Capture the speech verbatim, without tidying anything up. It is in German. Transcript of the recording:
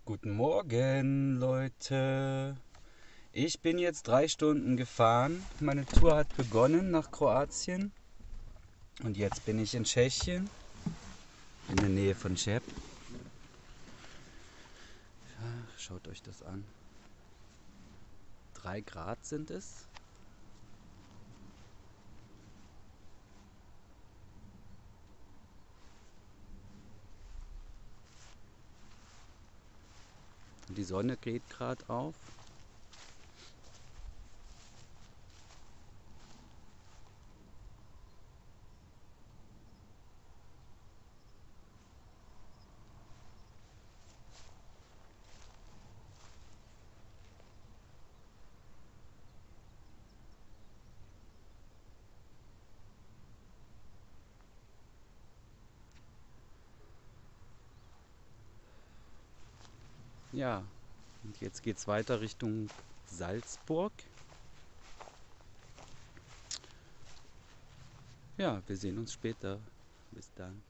Guten Morgen, Leute. Ich bin jetzt drei Stunden gefahren. Meine Tour hat begonnen nach Kroatien. Und jetzt bin ich in Tschechien, in der Nähe von Czech. Ja, schaut euch das an. Drei Grad sind es. Die Sonne geht gerade auf. Ja, und jetzt geht es weiter Richtung Salzburg. Ja, wir sehen uns später. Bis dann.